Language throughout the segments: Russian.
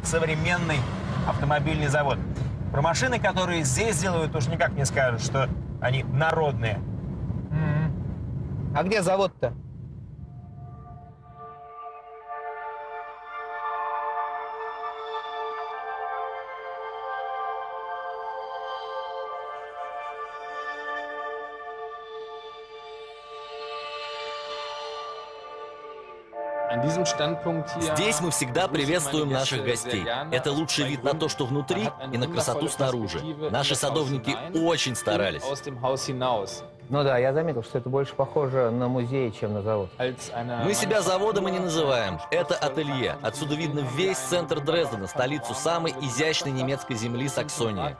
современный автомобильный завод. Про машины, которые здесь делают, уж никак не скажешь, что они народные. А где завод-то? Здесь мы всегда приветствуем наших гостей. Это лучший вид на то, что внутри, и на красоту снаружи. Наши садовники очень старались. Ну да, я заметил, что это больше похоже на музей, чем на завод. Мы себя заводом и не называем. Это ателье. Отсюда видно весь центр Дрездена, столицу самой изящной немецкой земли Саксонии.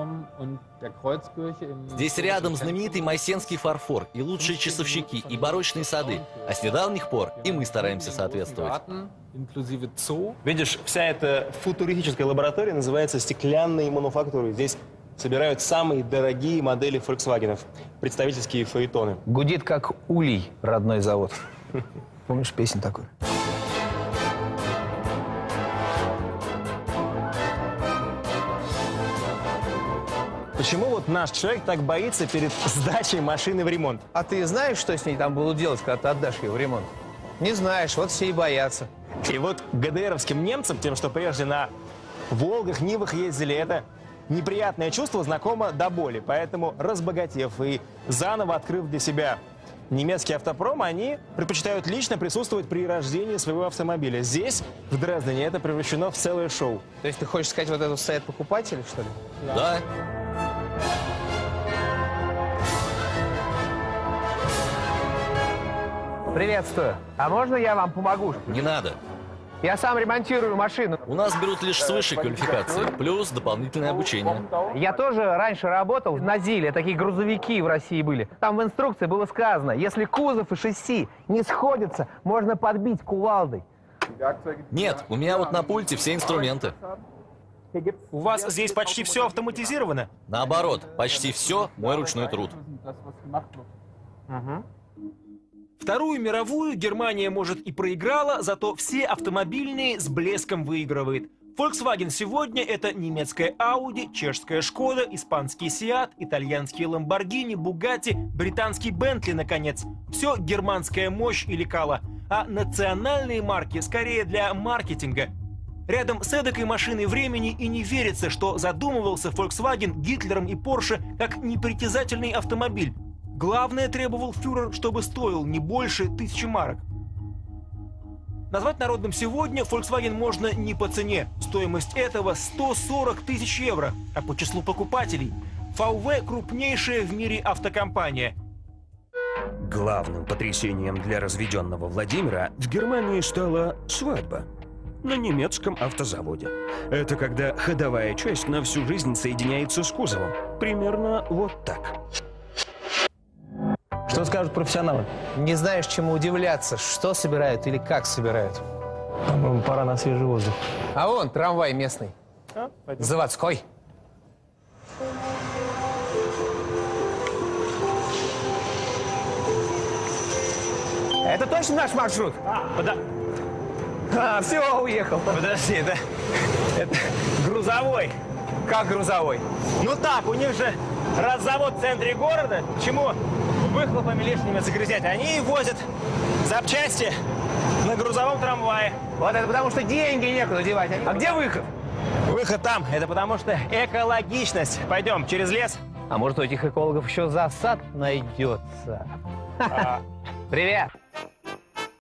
Здесь рядом знаменитый майсенский фарфор, и лучшие часовщики, и барочные сады. А с недавних пор и мы стараемся соответствовать. Видишь, вся эта футуристическая лаборатория называется стеклянной мануфактурой. Здесь собирают самые дорогие модели Volkswagen'ов, представительские фаэтоны. Гудит как улей родной завод. Помнишь песню такую? Почему вот наш человек так боится перед сдачей машины в ремонт? А ты знаешь, что с ней там будут делать, когда ты отдашь ее в ремонт? Не знаешь, вот все и боятся. И вот ГДРовским немцам, тем, что прежде на Волгах, Нивах ездили, это неприятное чувство знакомо до боли. Поэтому, разбогатев и заново открыв для себя немецкий автопром, они предпочитают лично присутствовать при рождении своего автомобиля. Здесь, в Дрездене, это превращено в целое шоу. То есть ты хочешь сказать, вот это стоят покупатели, что ли? Да. Приветствую. А можно я вам помогу? Не надо. Я сам ремонтирую машину. У нас берут лишь с высшей квалификацией, плюс дополнительное обучение. Я тоже раньше работал на ЗИЛе, такие грузовики в России были. Там в инструкции было сказано, если кузов и шасси не сходятся, можно подбить кувалдой. Нет, у меня вот на пульте все инструменты. У вас здесь почти все автоматизировано? Наоборот, почти все мой ручной труд. Вторую мировую Германия, может, и проиграла, зато все автомобильные с блеском выигрывает. Volkswagen сегодня — это немецкая Audi, чешская Шкода, испанский Seat, итальянский Lamborghini, Bugatti, британский Bentley, наконец. Все германская мощь и лекала. А национальные марки скорее для маркетинга. Рядом с эдакой машиной времени и не верится, что задумывался Volkswagen Гитлером и Porsche как непритязательный автомобиль. Главное, требовал фюрер, чтобы стоил не больше 1000 марок. Назвать народным сегодня Volkswagen можно не по цене. Стоимость этого 140 тысяч евро. А по числу покупателей VW – крупнейшая в мире автокомпания. Главным потрясением для разведенного Владимира в Германии стала свадьба на немецком автозаводе. Это когда ходовая часть на всю жизнь соединяется с кузовом. Примерно вот так. Что скажут профессионалы? Не знаешь, чему удивляться, что собирают или как собирают. По-моему, пора на свежий воздух. А вон трамвай местный. Заводской. Это точно наш маршрут? Все, уехал. Подожди, это грузовой. Как грузовой? Ну так, у них же раз завод в центре города, почему выхлопами лишними загрязнять? Они и возят запчасти на грузовом трамвае. Вот это потому, что деньги некуда девать. А где выход? Выход там. Это потому что экологичность. Пойдем через лес. А может, у этих экологов еще засад найдется? Привет!